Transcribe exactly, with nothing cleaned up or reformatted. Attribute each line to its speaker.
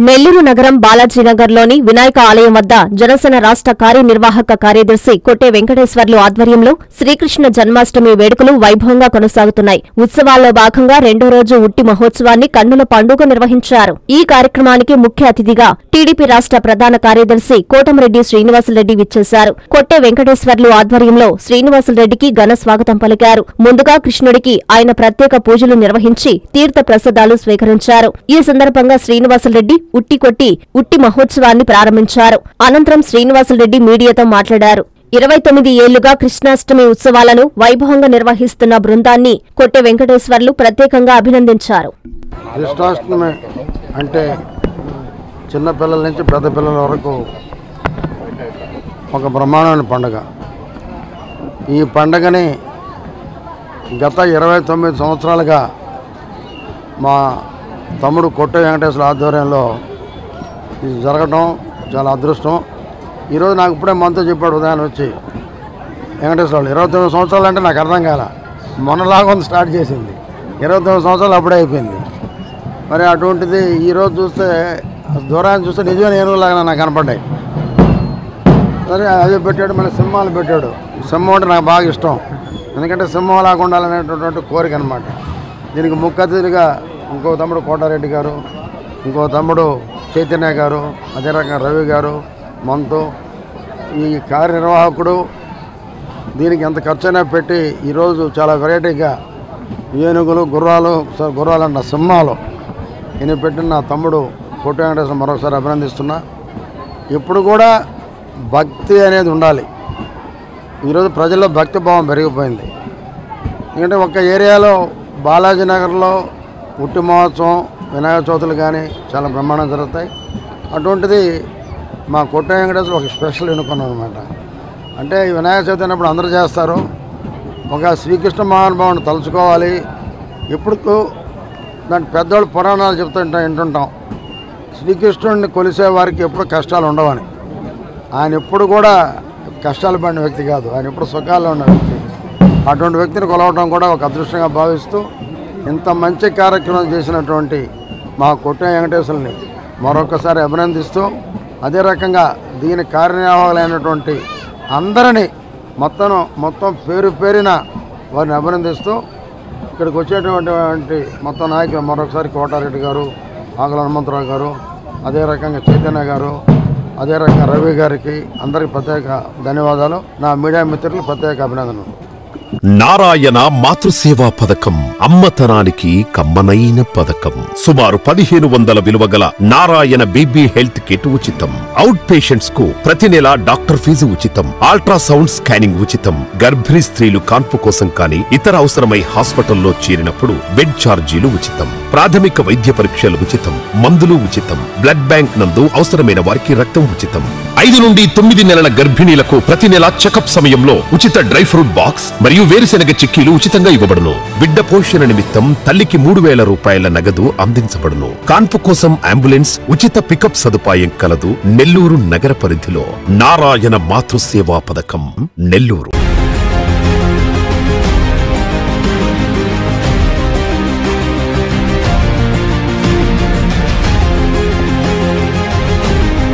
Speaker 1: నెల్లూరు నగరం బాలాజీనగర్లోని వినాయక ఆలయం వద్ద జనసేన రాష్ట్ర కార్యనిర్వాహక కార్యదర్శి కొట్టే వెంకటేశ్వర్లు ఆధ్వర్యంలో శ్రీకృష్ణ జన్మాష్టమి వేడుకలు వైభవంగా కొనసాగుతున్నాయి. ఉత్సవాల్లో భాగంగా రెండో రోజు ఉట్టి మహోత్సవాన్ని కన్నుల పండుగ నిర్వహించారు. ఈ కార్యక్రమానికి ముఖ్య అతిథిగా టీడీపీ రాష్ట్ర ప్రధాన కార్యదర్శి కోటంరెడ్డి శ్రీనివాసులరెడ్డి విచ్చేశారు. కొట్టే వెంకటేశ్వర్లు ఆధ్వర్యంలో శ్రీనివాసులరెడ్డికి ఘన స్వాగతం పలికారు. ముందుగా కృష్ణుడికి ఆయన ప్రత్యేక పూజలు నిర్వహించి తీర్థ ప్రసాదాలు స్వీకరించారు. ఈ సందర్భంగా శ్రీనివాసులరెడ్డి ఉట్టి కొట్టి ఉట్టి మహోత్సవాన్ని ప్రారంభించారు. అనంతరం శ్రీనివాసులరెడ్డి మీడియాతో మాట్లాడారు. ఇరవై తొమ్మిది ఏళ్లుగా కృష్ణాష్టమి ఉత్సవాలను వైభవంగా నిర్వహిస్తున్న బృందాన్ని కొట్టే వెంకటేశ్వర్లు ప్రత్యేకంగా అభినందించారు.
Speaker 2: కృష్ణాష్టమి అంటే చిన్నపిల్లల నుంచి పెద్ద పిల్లల వరకు ఒక బ్రహ్మాండమైన పండుగ. ఈ పండుగని గత ఇరవై తొమ్మిది సంవత్సరాలుగా మా తమ్ముడు కొట్టే వెంకటేశ్వర ఆధ్వర్యంలో ఇది జరగడం చాలా అదృష్టం. ఈరోజు నాకు ఇప్పుడే మనతో చెప్పాడు ఉదయాన్ని వచ్చి వెంకటేశ్వరరావు ఇరవై తొమ్మిది సంవత్సరాలు అంటే నాకు అర్థం కాల. మొన్నలాగా ఉంది స్టార్ట్ చేసింది, ఇరవై తొమ్మిది సంవత్సరాలు అప్పుడే అయిపోయింది. మరి అటువంటిది ఈరోజు చూస్తే దూరాన్ని చూస్తే నిజమైన ఏనుగులాగా నాకు కనపడ్డాయి. సరే అదే పెట్టాడు, మళ్ళీ సింహాలు పెట్టాడు. సింహం అంటే నాకు బాగా ఇష్టం, ఎందుకంటే సింహం లాగా ఉండాలనేటటువంటి కోరిక అనమాట. దీనికి ముఖ్య అతిథిగా ఇంకో తమ్ముడు కోటారెడ్డి గారు, ఇంకో తమ్ముడు చైతన్య గారు, అదే రకంగా రవి గారు, మనతో ఈ కార్యనిర్వాహకుడు దీనికి ఎంత ఖర్చైనా పెట్టి ఈరోజు చాలా వెరైటీగా ఏనుగులు గుర్రాలు గుర్రాలు అన్న సింహాలు ఈయన పెట్టిన నా తమ్ముడు కొట్టే వెంకటేశ్వర మరొకసారి అభినందిస్తున్నా. ఇప్పుడు కూడా భక్తి అనేది ఉండాలి. ఈరోజు ప్రజల్లో భక్తి భావం పెరిగిపోయింది. ఎందుకంటే ఒక ఏరియాలో బాలాజీనగర్లో ఉట్టి మహోత్సవం వినాయక చవితులు కానీ చాలా బ్రహ్మాండం జరుగుతాయి. అటువంటిది మా కొట్టే వెంకటేశ్వర ఒక స్పెషల్ ఎన్నుకున్నాం అనమాట. అంటే ఈ వినాయక చవితి అన్నప్పుడు అందరూ చేస్తారు, ఒక శ్రీకృష్ణ మహానుభావుని తలుచుకోవాలి. ఎప్పుడు దాని పెద్దవాళ్ళు పురాణాలు చెప్తుంటా వింటుంటాం, శ్రీకృష్ణుడిని కొలిసే వారికి ఎప్పుడు కష్టాలు ఉండవని. ఆయన ఎప్పుడు కూడా కష్టాలు పడిన వ్యక్తి కాదు, ఆయన ఎప్పుడు సుఖాల్లో ఉన్న వ్యక్తి. అటువంటి వ్యక్తిని కొలవడం కూడా ఒక అదృష్టంగా భావిస్తూ ఇంత మంచి కార్యక్రమం చేసినటువంటి మా కొట్టే వెంకటేశ్వరుని మరొకసారి అభినందిస్తూ, అదే రకంగా దీని కార్యనిర్వాహకులైనటువంటి అందరినీ మొత్తం మొత్తం పేరు పేరిన వారిని అభినందిస్తూ ఇక్కడికి వచ్చేటువంటి మొత్తం నాయకులు మరొకసారి కోటారెడ్డి గారు, ఆకుల హనుమంతరావు గారు, అదే రకంగా చైతన్య గారు, అదే రకంగా రవి గారికి అందరికి ప్రత్యేక ధన్యవాదాలు. నా మీడియా మిత్రులు ప్రత్యేక అభినందనలు.
Speaker 3: నారాయణ మాతృసేవా పథకం అమ్మతనానికి కమ్మనైన పథకం. సుమారు పదిహేను వందల విలువ గల నారాయణ బేబీ హెల్త్ కిట్ ఉచితం. అవుట్ పేషెంట్స్ కు ప్రతి నెల డాక్టర్ ఫీజు ఉచితం. అల్ట్రాసౌండ్ స్కానింగ్ ఉచితం. గర్భిణీ స్త్రీలు కాన్పు కోసం కానీ ఇతర అవసరమై హాస్పిటల్లో చేరినప్పుడు బెడ్ ఛార్జీలు ఉచితం. ప్రాథమిక వైద్య పరీక్షలు ఉచితం. మందులు ఉచితం. బ్లడ్ బ్యాంక్ నందు అవసరమైన వారికి రక్తం ఉచితం. ఐదు నుండి తొమ్మిది నెలల గర్భిణీలకు ప్రతి నెల చెకప్ సమయంలో ఉచిత డ్రై ఫ్రూట్ బాక్స్ మరియు వేరుశెనగ చిక్కీలు ఉచితంగా ఇవ్వబడును. బిడ్డ పోషణ నిమిత్తం తల్లికి మూడు వేల రూపాయల నగదు అందించబడును. కాన్పు కోసం అంబులెన్స్ ఉచిత పికప్ సదుపాయం కలదు. నెల్లూరు నగర పరిధిలో నారాయణ మాతృసేవా పథకం, నెల్లూరు.